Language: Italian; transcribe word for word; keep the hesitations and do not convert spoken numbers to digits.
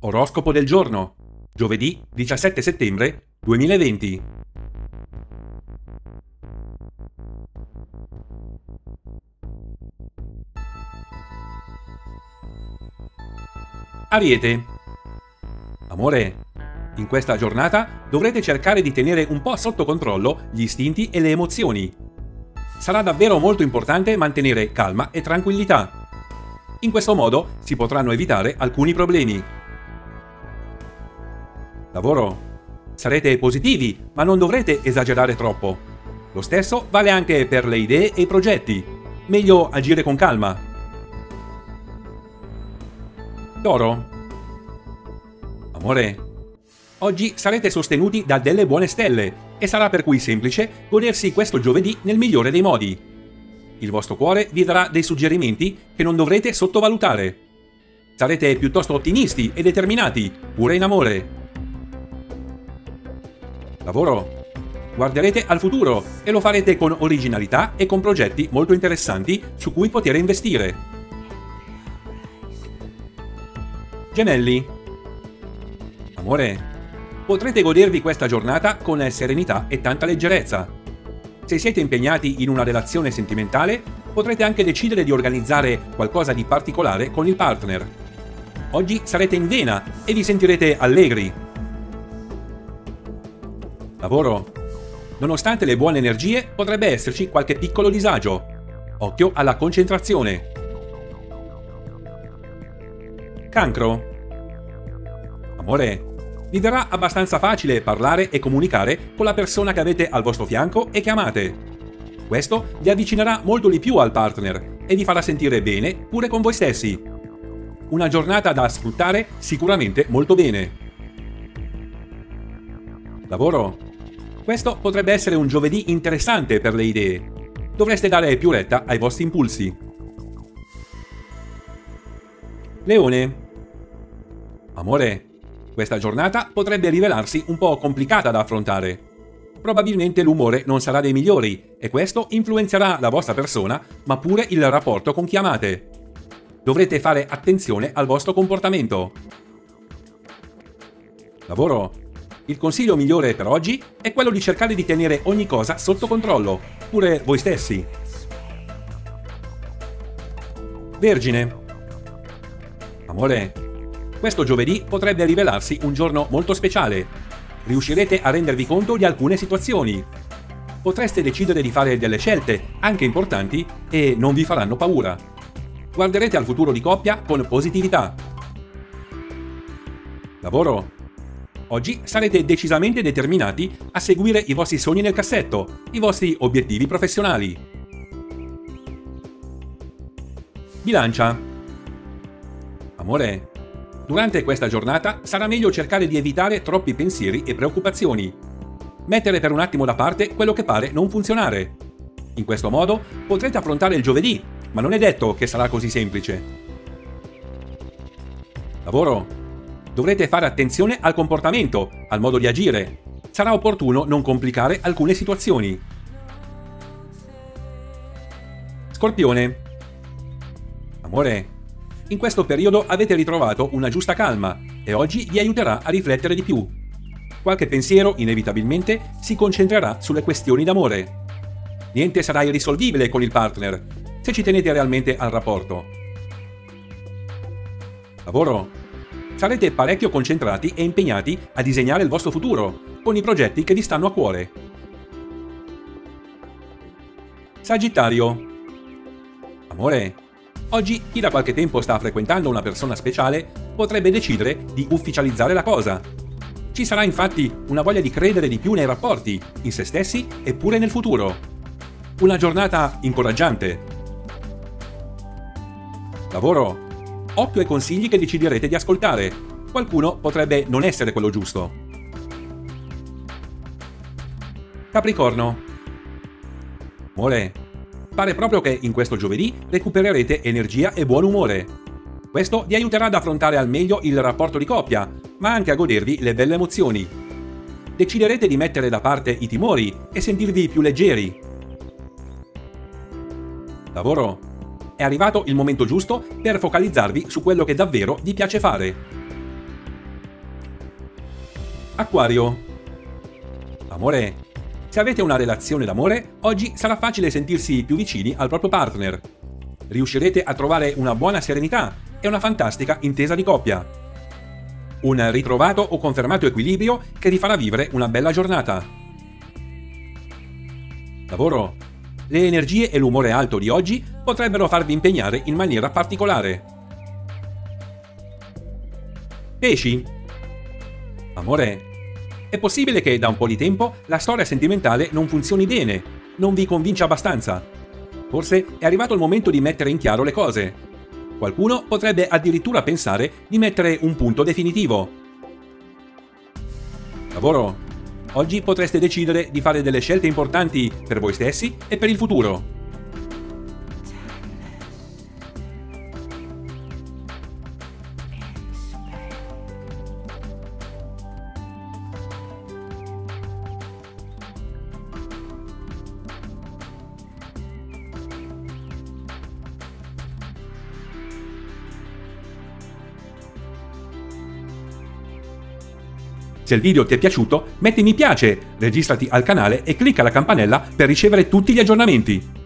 Oroscopo del giorno, giovedì diciassette settembre duemilaventi. Ariete. Amore, in questa giornata dovrete cercare di tenere un po' sotto controllo gli istinti e le emozioni. Sarà davvero molto importante mantenere calma e tranquillità. In questo modo si potranno evitare alcuni problemi. Lavoro. Sarete positivi, ma non dovrete esagerare troppo. Lo stesso vale anche per le idee e i progetti. Meglio agire con calma. Toro. Amore. Oggi sarete sostenuti da delle buone stelle e sarà per cui semplice godersi questo giovedì nel migliore dei modi. Il vostro cuore vi darà dei suggerimenti che non dovrete sottovalutare. Sarete piuttosto ottimisti e determinati, pure in amore. Lavoro. Guarderete al futuro e lo farete con originalità e con progetti molto interessanti su cui poter investire. Gemelli. Amore. Potrete godervi questa giornata con serenità e tanta leggerezza. Se siete impegnati in una relazione sentimentale, potrete anche decidere di organizzare qualcosa di particolare con il partner. Oggi sarete in vena e vi sentirete allegri. Lavoro. Nonostante le buone energie, potrebbe esserci qualche piccolo disagio. Occhio alla concentrazione. Cancro. Amore. Vi verrà abbastanza facile parlare e comunicare con la persona che avete al vostro fianco e che amate. Questo vi avvicinerà molto di più al partner e vi farà sentire bene pure con voi stessi. Una giornata da sfruttare sicuramente molto bene. Lavoro. Questo potrebbe essere un giovedì interessante per le idee. Dovreste dare più retta ai vostri impulsi. Leone. Amore. Questa giornata potrebbe rivelarsi un po' complicata da affrontare. Probabilmente l'umore non sarà dei migliori e questo influenzerà la vostra persona, ma pure il rapporto con chi amate. Dovrete fare attenzione al vostro comportamento. Lavoro. Il consiglio migliore per oggi è quello di cercare di tenere ogni cosa sotto controllo, pure voi stessi. Vergine. Amore. Questo giovedì potrebbe rivelarsi un giorno molto speciale. Riuscirete a rendervi conto di alcune situazioni. Potreste decidere di fare delle scelte, anche importanti, e non vi faranno paura. Guarderete al futuro di coppia con positività. Lavoro. Oggi sarete decisamente determinati a seguire i vostri sogni nel cassetto, i vostri obiettivi professionali. Bilancia. Amore. Durante questa giornata sarà meglio cercare di evitare troppi pensieri e preoccupazioni. Mettere per un attimo da parte quello che pare non funzionare. In questo modo potrete affrontare il giovedì, ma non è detto che sarà così semplice. Lavoro. Dovrete fare attenzione al comportamento, al modo di agire. Sarà opportuno non complicare alcune situazioni. Scorpione. Amore. In questo periodo avete ritrovato una giusta calma e oggi vi aiuterà a riflettere di più. Qualche pensiero, inevitabilmente, si concentrerà sulle questioni d'amore. Niente sarà irrisolvibile con il partner, se ci tenete realmente al rapporto. Lavoro. Sarete parecchio concentrati e impegnati a disegnare il vostro futuro, con i progetti che vi stanno a cuore. Sagittario. Amore. Oggi chi da qualche tempo sta frequentando una persona speciale potrebbe decidere di ufficializzare la cosa. Ci sarà infatti una voglia di credere di più nei rapporti, in se stessi e pure nel futuro. Una giornata incoraggiante. Lavoro. Occhio ai consigli che deciderete di ascoltare. Qualcuno potrebbe non essere quello giusto. Capricorno. Amore. Pare proprio che in questo giovedì recupererete energia e buon umore. Questo vi aiuterà ad affrontare al meglio il rapporto di coppia, ma anche a godervi le belle emozioni. Deciderete di mettere da parte i timori e sentirvi più leggeri. Lavoro. È arrivato il momento giusto per focalizzarvi su quello che davvero vi piace fare. Acquario. Amore. Se avete una relazione d'amore, oggi sarà facile sentirsi più vicini al proprio partner. Riuscirete a trovare una buona serenità e una fantastica intesa di coppia. Un ritrovato o confermato equilibrio che vi farà vivere una bella giornata. Lavoro. Le energie e l'umore alto di oggi potrebbero farvi impegnare in maniera particolare. Pesci. Amore. È possibile che da un po' di tempo la storia sentimentale non funzioni bene, non vi convince abbastanza. Forse è arrivato il momento di mettere in chiaro le cose. Qualcuno potrebbe addirittura pensare di mettere un punto definitivo. Lavoro. Oggi potreste decidere di fare delle scelte importanti per voi stessi e per il futuro. Se il video ti è piaciuto, metti mi piace, registrati al canale e clicca la campanella per ricevere tutti gli aggiornamenti.